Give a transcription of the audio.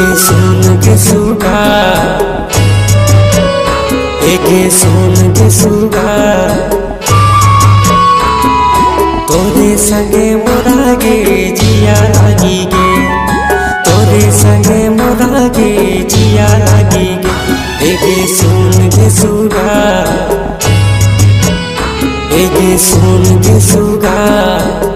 सुन के सुगा, एके सुन के सुगा, तोरे संगे मोरा गे जिया लागी गे, तोरे संगे मोरा गे जिया लागी गे। एके सुन के सुगा, एके सुन के सुगा।